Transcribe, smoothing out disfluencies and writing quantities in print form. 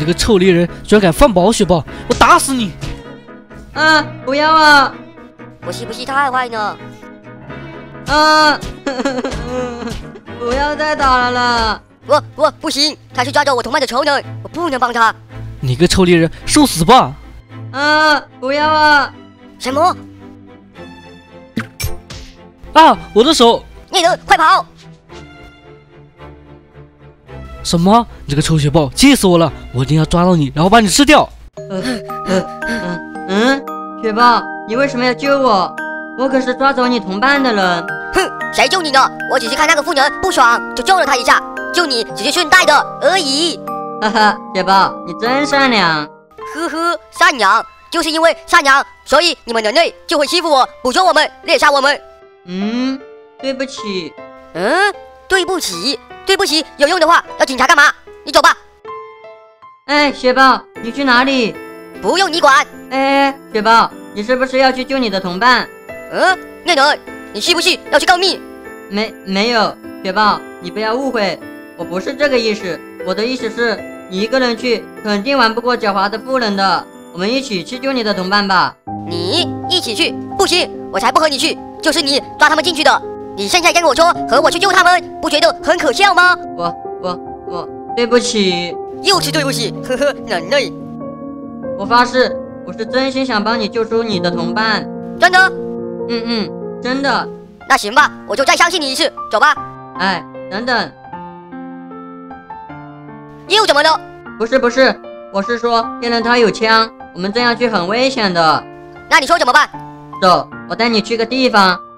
你个臭猎人，居然敢放宝雪豹，我打死你！ 啊，不要啊！ 我是不是太坏呢？ 啊！不要再打了啦！ 我不行，他是抓走我同伴的仇人，我不能帮他。 你个臭猎人，受死吧！ 啊！不要啊！ 什么？ 啊，我的手！ 猎人，快跑！ 什么？你这个臭雪豹，气死我了！我一定要抓到你，然后把你吃掉！ 雪豹，你为什么要救我？我可是抓走你同伴的人。 哼，谁救你呢？我只是看那个妇人不爽，就救了她一下，救你只是顺带的而已。 哈哈，雪豹，你真善良。 呵呵，善良，就是因为善良，所以你们人类就会欺负我，捕捉我们，猎杀我们。 对不起。 对不起，对不起，有用的话要警察干嘛？你走吧。 哎，雪豹，你去哪里？ 不用你管。 哎，雪豹，你是不是要去救你的同伴？ 猎人，你是不是要去告密？ 没有，雪豹，你不要误会，我不是这个意思。我的意思是，你一个人去肯定玩不过狡猾的妇人的。我们一起去救你的同伴吧。 你一起去？不行，我才不和你去，就是你抓他们进去的。你现在跟我说和我去救他们，不觉得很可笑吗？ 我对不起。 又是对不起，呵呵，人类。 我发誓，我是真心想帮你救出你的同伴。 真的？ 真的。 那行吧，我就再相信你一次，走吧。 哎，等等。 又怎么了？ 不是，我是说猎人他有枪，我们这样去很危险的。 那你说怎么办？ 走，我带你去个地方，